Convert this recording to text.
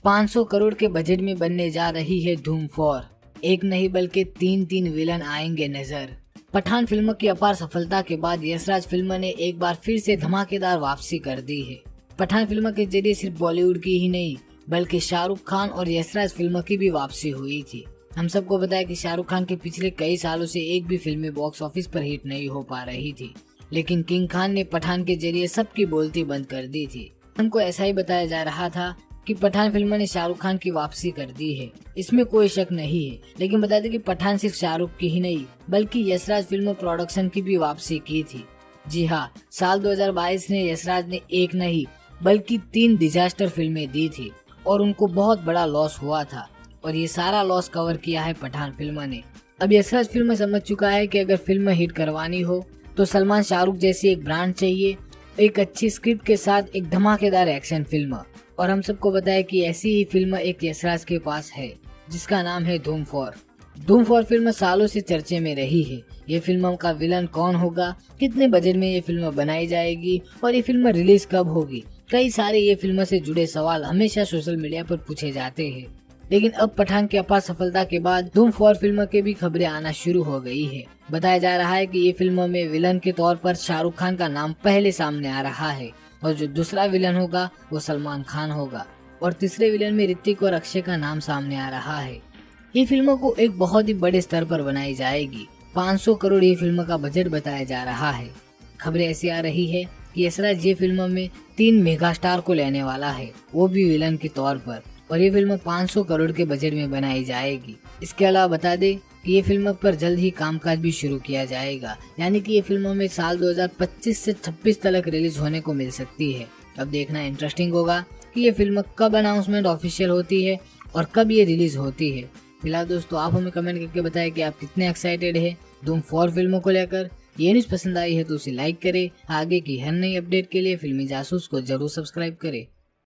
500 करोड़ के बजट में बनने जा रही है धूम 4। एक नहीं बल्कि तीन विलन आएंगे नजर। पठान फिल्म की अपार सफलता के बाद यशराज फिल्म ने एक बार फिर से धमाकेदार वापसी कर दी है। पठान फिल्म के जरिए सिर्फ बॉलीवुड की ही नहीं बल्कि शाहरुख खान और यशराज फिल्म की भी वापसी हुई थी। हम सबको बताया कि शाहरुख खान के पिछले कई सालों से एक भी फिल्म बॉक्स ऑफिस पर हिट नहीं हो पा रही थी, लेकिन किंग खान ने पठान के जरिए सबकी बोलती बंद कर दी थी। हमको ऐसा ही बताया जा रहा था कि पठान फिल्म ने शाहरुख खान की वापसी कर दी है, इसमें कोई शक नहीं है। लेकिन बता दें कि पठान सिर्फ शाहरुख की ही नहीं बल्कि यशराज फिल्म प्रोडक्शन की भी वापसी की थी। जी हाँ, साल 2022 में यशराज ने एक नहीं बल्कि 3 डिजास्टर फिल्में दी थी और उनको बहुत बड़ा लॉस हुआ था, और ये सारा लॉस कवर किया है पठान फिल्म ने। अब यशराज फिल्म समझ चुका है कि अगर फिल्म हिट करवानी हो तो सलमान शाहरुख जैसी एक ब्रांड चाहिए, एक अच्छी स्क्रिप्ट के साथ एक धमाकेदार एक्शन फिल्म। और हम सबको बताया कि ऐसी ही फिल्म एक यशराज के पास है जिसका नाम है धूम 4। धूम 4 फिल्म सालों से चर्चे में रही है। ये फिल्म का विलन कौन होगा, कितने बजट में ये फिल्म बनाई जाएगी और ये फिल्म रिलीज कब होगी, कई सारे ये फिल्म से जुड़े सवाल हमेशा सोशल मीडिया पर पूछे जाते हैं। लेकिन अब पठान की अपार सफलता के बाद धूम 4 फिल्म के भी खबरें आना शुरू हो गई है। बताया जा रहा है कि ये फिल्म में विलन के तौर पर शाहरुख खान का नाम पहले सामने आ रहा है, और जो दूसरा विलन होगा वो सलमान खान होगा, और तीसरे विलन में ऋतिक और अक्षय का नाम सामने आ रहा है। ये फिल्म को एक बहुत ही बड़े स्तर पर बनाई जाएगी। 500 करोड़ ये फिल्म का बजट बताया जा रहा है। खबरें ऐसी आ रही है कि यशराज ये फिल्म में 3 मेगा स्टार को लेने वाला है, वो भी विलन के तौर पर, और ये फिल्म 500 करोड़ के बजट में बनाई जाएगी। इसके अलावा बता दें कि ये फिल्म पर जल्द ही कामकाज भी शुरू किया जाएगा, यानी कि ये फिल्म में साल 2025 से 26 तक रिलीज होने को मिल सकती है। अब देखना इंटरेस्टिंग होगा कि ये फिल्म कब अनाउंसमेंट ऑफिशियल होती है और कब ये रिलीज होती है। फिलहाल दोस्तों, आप हमें कमेंट करके बताएं कि आप कितने एक्साइटेड है धूम 4 फिल्मों को लेकर। ये न्यूज पसंद आई है तो उसे लाइक करें। आगे की हर नई अपडेट के लिए फिल्मी जासूस को जरूर सब्सक्राइब करें।